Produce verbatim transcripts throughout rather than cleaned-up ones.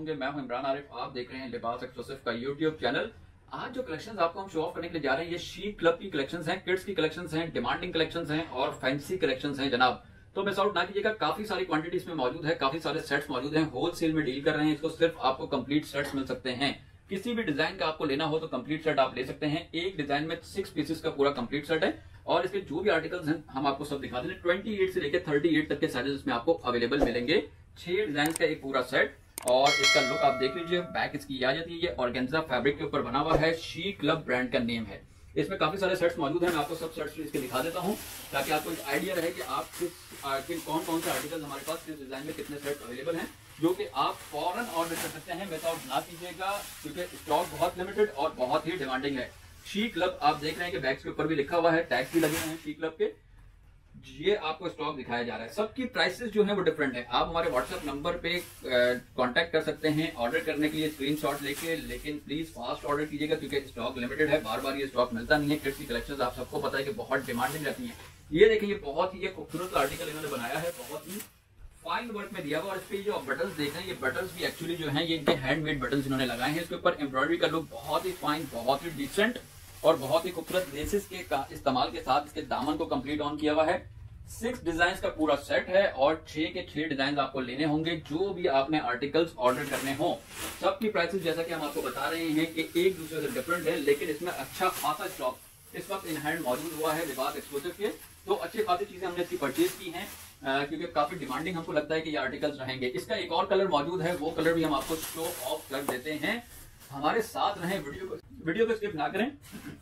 होंगे। मैं हूं इमरान आरिफ, आप देख रहे हैं लिबास एक्सक्लूसिव का यूट्यूब चैनल। आज जो कलेक्शंस आपको हम शो ऑफ करने के लिए जा रहे हैं, ये शी क्लब की कलेक्शंस हैं, किड्स की कलेक्शंस हैं, डिमांडिंग कलेक्शंस हैं और फैंसी कलेक्शंस हैं जनाब। तो मिस आउट ना कीजिएगा, काफी सारी क्वांटिटी इसमें मौजूद है, काफी सारे सेट्स मौजूद हैं। होलसेल में डील कर रहे हैं, इसको सिर्फ आपको कंप्लीट सेट्स मिल सकते हैं। किसी भी डिजाइन का आपको लेना हो तो कंप्लीट सेट आप ले सकते हैं। एक डिजाइन में सिक्स पीसेस का पूरा कंप्लीट सेट है और इसके जो भी आर्टिकल्स हैं हम आपको सब दिखा देंगे। अट्ठाईस से लेकर अड़तीस तक के साइजेस इसमें आपको अवेलेबल मिलेंगे। छह डिजाइन का एक पूरा सेट और इसका लुक आप देख लीजिए। बैक इसकी आ जाती है, ये ऑर्गेन्जा फैब्रिक के ऊपर बना हुआ है। शी क्लब ब्रांड का नेम है। इसमें काफी सारे सेट्स मौजूद हैं, मैं आपको सब सेट्स इसके दिखा देता हूं ताकि आपको एक आइडिया रहे कि आप किस कौन कौन से आर्टिकल्स हमारे पास किस डिजाइन में कितने सेट्स अवेलेबल हैं, जो कि आप फौरन ऑर्डर कर सकते हैं। मिस आउट ना कीजिएगा क्योंकि स्टॉक बहुत लिमिटेड और बहुत ही डिमांडिंग है। शी क्लब आप देख रहे हैं कि बैग्स के ऊपर भी लिखा हुआ है, टैग्स भी लगे हुए हैं शी क्लब के। ये आपको स्टॉक दिखाया जा रहा है। सबकी प्राइसेस जो है वो डिफरेंट है। आप हमारे व्हाट्सएप नंबर पे कांटेक्ट कर सकते हैं ऑर्डर करने के लिए स्क्रीनशॉट लेके, लेकिन प्लीज फास्ट ऑर्डर कीजिएगा क्योंकि स्टॉक लिमिटेड है, बार बार ये स्टॉक मिलता नहीं है। किड्स की कलेक्शंस आप सबको पता है कि बहुत डिमांडिंग रहती है। ये देखिए, ये बहुत ही खूबसूरत आर्टिकल इन्होंने बनाया है, बहुत ही फाइन वर्क में दिया हुआ। और इस पे जो बटन्स देख रहे हैं, ये बटन्स भी एक्चुअली जो हैं ये इनके हैंडमेड बटन्स इन्होंने लगाए हैं। इसके ऊपर एम्ब्रॉयडरी का लुक बहुत ही फाइन, बहुत ही डिसेंट और बहुत ही खूबसूरत लेसेस के इस्तेमाल के साथ इसके दामन को कंप्लीट ऑन किया हुआ है। सिक्स डिजाइन का पूरा सेट है और छह के छह डिजाइन आपको लेने होंगे। जो भी आपने आर्टिकल्स ऑर्डर करने हो, सबकी प्राइसेस जैसा कि हम आपको बता रहे हैं कि एक दूसरे से डिफरेंट है, लेकिन इसमें अच्छा खासा स्टॉक इस वक्त इन हैंड मौजूद हुआ है लिबास एक्सक्लूसिव के। तो अच्छी खासी चीजें हमने इसकी परचेज की हैं क्योंकि काफी डिमांडिंग हमको लगता है कि ये आर्टिकल्स रहेंगे। इसका एक और कलर मौजूद है, वो कलर भी हम आपको शो ऑफ कर देते हैं। हमारे साथ रहें, वीडियो को वीडियो को स्किप ना करें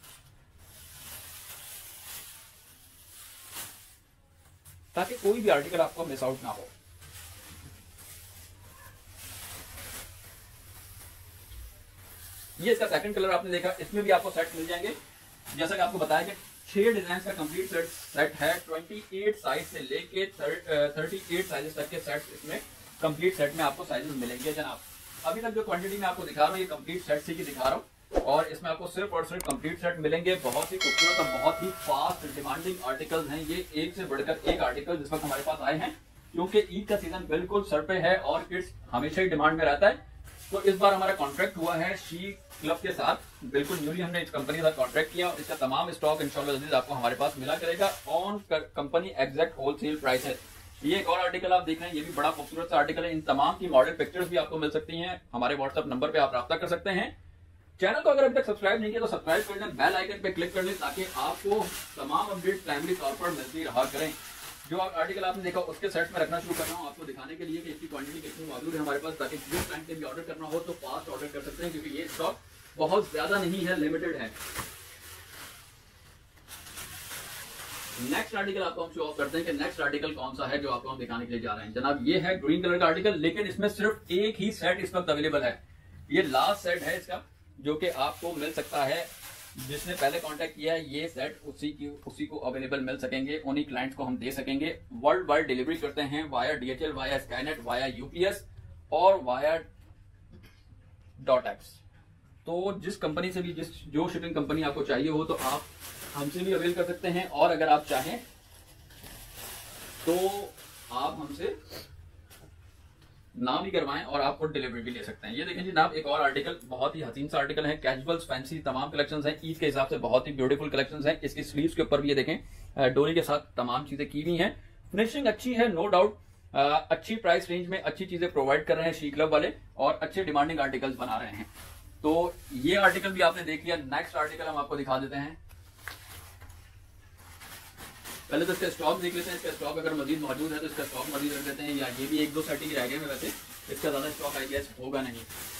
ताकि कोई भी आर्टिकल आपको मिस आउट ना हो। ये इसका सेकंड कलर आपने देखा, इसमें भी आपको सेट मिल जाएंगे। जैसा कि आपको बताया कि छह डिजाइन का कंप्लीट सेट सेट है। अट्ठाईस साइज से लेके अड़तीस साइजेस तक के सेट्स इसमें कंप्लीट सेट में आपको साइजेस मिलेंगे जनाब। अभी तक जो क्वांटिटी में आपको दिखा रहा हूँ ये कंप्लीट सेट से ही दिखा रहा हूँ और इसमें आपको सिर्फ और सिर्फ कंप्लीट सेट मिलेंगे। बहुत ही खूबसूरत और बहुत ही फास्ट डिमांडिंग आर्टिकल्स हैं ये, एक से बढ़कर एक आर्टिकल जिस वक्त हमारे पास आए हैं क्योंकि ईद का सीजन बिल्कुल सर पे है और किड्स हमेशा ही डिमांड में रहता है। तो इस बार हमारा कॉन्ट्रैक्ट हुआ है शी क्लब के साथ, बिल्कुल न्यूली हमने इस कंपनी के साथ कॉन्ट्रैक्ट किया और इसका तमाम स्टॉक इंशाल्लाह आपको हमारे पास मिला करेगा on company exact wholesale price है। ये एक और आर्टिकल आप देख रहे हैं, ये भी बड़ा खूबसूरत सा आर्टिकल है। इन तमाम की मॉडल पिक्चर्स भी आपको मिल सकती हैं। हमारे व्हाट्सएप नंबर पे आप राब्ता कर सकते हैं। चैनल को अगर अभी तक सब्सक्राइब नहीं किया तो सब्सक्राइब कर लें, बेल आइकन पे क्लिक कर लें ताकि आपको तमाम अपडेट टाइमली तौर पर मिलती रहा करें। जो आर्टिकल आपने देखा उसके सेट में रखना शुरू कर रहा हूँ आपको दिखाने के लिए कि इसकी क्वांटिटी कितनी मौजूद है हमारे पास, ताकि जिस टाइम पे भी ऑर्डर करना हो तो फास्ट ऑर्डर कर सकते हैं क्योंकि ये स्टॉक बहुत ज्यादा नहीं है, लिमिटेड है। नेक्स्ट आर्टिकल आपको हम शो ऑफ करते हैं कि नेक्स्ट आर्टिकल कौन सा है जो आपको हम दिखाने के लिए जा रहे हैं जनाब। ये है ग्रीन कलर का आर्टिकल, लेकिन इसमें सिर्फ एक ही सेट इस वक्त अवेलेबल है। ये लास्ट सेट है इसका जो कि आपको मिल सकता है। जिसने पहले कांटेक्ट किया है ये सेट उसी की उसी को अवेलेबल मिल सकेंगे, उन्हीं क्लाइंट्स को हम दे सकेंगे। वर्ल्ड वाइड डिलीवरी करते हैं via DHL, via Skynet, via UPS और वाया डॉट एक्स। तो जिस कंपनी से भी जिस जो शिपिंग कंपनी आपको चाहिए हो तो आप हमसे भी अवेल कर सकते हैं और अगर आप चाहें तो आप हमसे नाम भी करवाएं और आप खुद डिलीवरी भी ले सकते हैं। ये देखें जनाब, एक और आर्टिकल, बहुत ही हसीन सा आर्टिकल है। कैजुअल्स, फैंसी तमाम कलेक्शंस हैं। ईद के हिसाब से बहुत ही ब्यूटीफुल कलेक्शंस हैं। इसकी स्लीव्स के ऊपर भी ये देखें डोरी के साथ तमाम चीजें की हुई हैं। फिनिशिंग अच्छी है, नो डाउट। अच्छी प्राइस रेंज में अच्छी चीजें प्रोवाइड कर रहे हैं शी क्लब वाले और अच्छे डिमांडिंग आर्टिकल्स बना रहे हैं। तो ये आर्टिकल भी आपने देख लिया। नेक्स्ट आर्टिकल हम आपको दिखा देते हैं। पहले तो इसका स्टॉक देख लेते हैं। इसका स्टॉक अगर मजीद मौजूद है तो इसका स्टॉक मजीद रख देते हैं, या ये भी एक दो सेट ही रह गए हैं। वैसे इसका ज्यादा स्टॉक आई गेस होगा नहीं।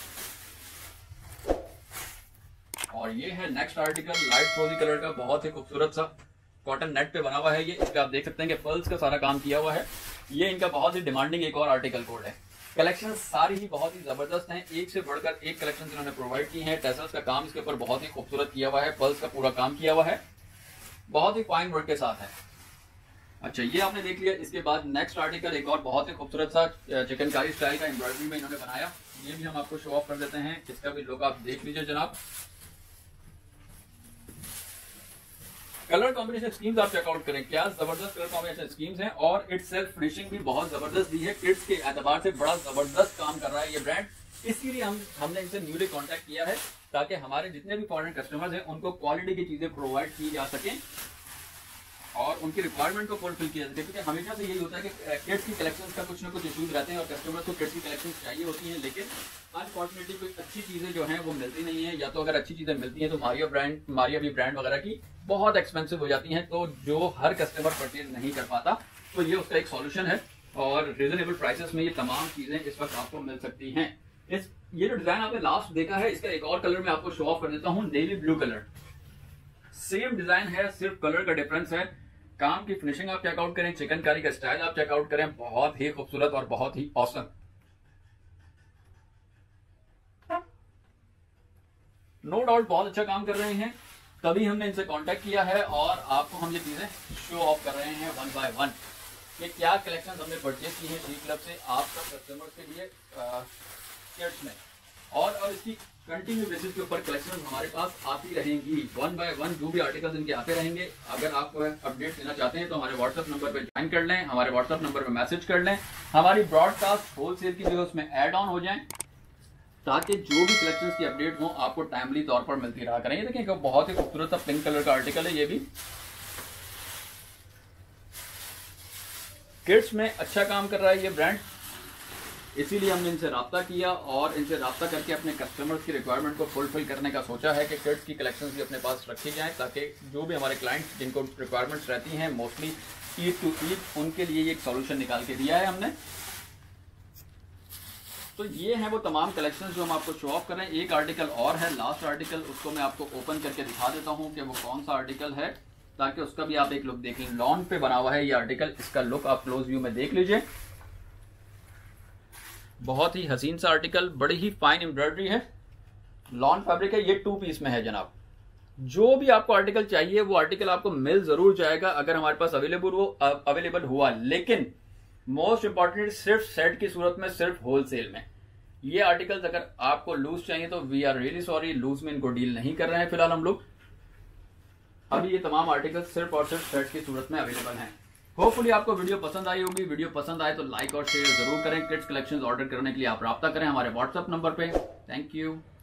और ये है नेक्स्ट आर्टिकल, लाइट फ्रोजी कलर का, बहुत ही खूबसूरत सा कॉटन नेट पे बना हुआ है। ये इसका आप देख सकते हैं कि पर्ल्स का सारा काम किया हुआ है। ये इनका बहुत ही डिमांडिंग एक और आर्टिकल कोड है। कलेक्शन सारी ही बहुत ही जबरदस्त हैं, एक से बढ़कर एक कलेक्शन इन्होंने प्रोवाइड की है। टेसल्स का काम इसके ऊपर बहुत ही खूबसूरत किया हुआ है, पर्ल्स का पूरा काम किया हुआ है, बहुत ही फाइन वर्क के साथ है। अच्छा, ये आपने देख लिया। इसके बाद नेक्स्ट आर्टिकल एक और बहुत ही खूबसूरत सा चिकनकारी स्टाइल का एम्ब्रॉयडरी में इन्होंने बनाया। ये भी हम आपको शो ऑफ कर देते हैं। इसका भी लुक आप देख लीजिए जनाब। कलर कॉम्बिनेशन स्कीम्स आप चेकआउट करें, क्या जबरदस्त कलर कॉम्बिनेशन स्कीम्स हैं और इट्स सेल्फ फिनिशिंग भी बहुत जबरदस्त दी है। किड्स के एतबार से बड़ा जबरदस्त काम कर रहा है ये ब्रांड। इसीलिए हम हमने इनसे न्यूली कांटेक्ट किया है ताकि हमारे जितने भी फॉरेन कस्टमर्स हैं उनको क्वालिटी की चीजें प्रोवाइड की जा सकें और उनकी रिक्वायरमेंट को फुलफिल किया जाए। क्योंकि हमेशा से यही होता है कि किड्स की कलेक्शंस का कुछ ना कुछ इशूज रहते हैं और कस्टमर्स को किड्स की कलेक्शंस चाहिए होती हैं, लेकिन अनफॉर्चुनेटली कोई अच्छी चीजें जो हैं वो मिलती नहीं है, या तो अगर अच्छी चीजें मिलती हैं तो मारिया ब्रांड मारिया भी ब्रांड वगैरह की बहुत एक्सपेंसिव हो जाती हैं, तो जो हर कस्टमर परचेज नहीं कर पाता। तो ये उसका एक सॉल्यूशन है और रिजनेबल प्राइसेस में ये तमाम चीजें इस वक्त आपको मिल सकती हैं। इस ये जो डिजाइन आपने लास्ट देखा है, इसका एक और कलर मैं आपको शो ऑफ कर देता हूँ, navy blue colour. Same design है, सिर्फ कलर का डिफरेंस है। काम की फिनिशिंग आप चेकआउट करें, चिकनकारी का स्टाइल आप चेकआउट करें, बहुत ही खूबसूरत और बहुत ही ऑसम। नो डाउट बहुत अच्छा काम कर रहे हैं, तभी हमने इनसे कांटेक्ट किया है और आपको हम ये चीजें शो ऑफ कर रहे हैं वन बाय वन। ये क्या कलेक्शन हमने परचेज की है शी क्लब से आपका कस्टमर के लिए किड्स में, और अब इसकी कंटिन्यू बेसिस के ऊपर कलेक्शन हमारे पास आती रहेंगी वन बाय वन। जो भी आर्टिकल्स इनके आते रहेंगे, अगर आप अपडेट लेना चाहते हैं तो हमारे व्हाट्सएप नंबर पे ज्वाइन कर लें, हमारे व्हाट्सएप नंबर पे मैसेज कर लें, हमारी ब्रॉडकास्ट होलसेल की जो उसमें ऐड ऑन हो जाएं, ताकि जो भी कलेक्शंस की अपडेट हो आपको टाइमली तौर पर मिलती रहा करें। ये देखिए बहुत ही खूबसूरत सा पिंक कलर का आर्टिकल है, ये भी किड्स में अच्छा काम कर रहा है ये ब्रांड, इसीलिए हमने इनसे राब्ता किया और इनसे राब्ता करके अपने कस्टमर्स की रिक्वायरमेंट को फुलफिल करने का सोचा है कि किड्स की कलेक्शंस भी अपने पास रखी जाएं, ताकि जो भी हमारे क्लाइंट्स जिनको रिक्वायरमेंट्स रहती हैं मोस्टली ईद टू ईद, उनके लिए एक सॉल्यूशन निकाल के दिया है हमने। तो ये हैं वो तमाम कलेक्शंस जो हम आपको शो ऑफ कर रहे हैं। एक आर्टिकल और है, लास्ट आर्टिकल, उसको मैं आपको ओपन करके दिखा देता हूँ कि वो कौन सा आर्टिकल है, ताकि उसका भी आप एक लुक देख लें। लॉन पे बना हुआ है ये आर्टिकल, इसका लुक आप क्लोज व्यू में देख लीजिए। बहुत ही हसीन सा आर्टिकल, बड़ी ही फाइन एम्ब्रॉयडरी है, लॉन फैब्रिक है, ये टू पीस में है जनाब। जो भी आपको आर्टिकल चाहिए वो आर्टिकल आपको मिल जरूर जाएगा अगर हमारे पास अवेलेबल हो अवेलेबल हुआ, लेकिन मोस्ट इंपॉर्टेंट सिर्फ सेट की सूरत में, सिर्फ होलसेल में। ये आर्टिकल्स अगर आपको लूज चाहिए तो we are really sorry, loose में इनको डील नहीं कर रहे हैं फिलहाल हम लोग। अभी ये तमाम आर्टिकल्स सिर्फ और सिर्फ सेट की सूरत में अवेलेबल हैं। होपफुली आपको वीडियो पसंद आई होगी। वीडियो पसंद आए तो लाइक और शेयर जरूर करें। किड्स कलेक्शंस ऑर्डर करने के लिए आप राब्ता करें हमारे व्हाट्सएप नंबर पे। Thank you.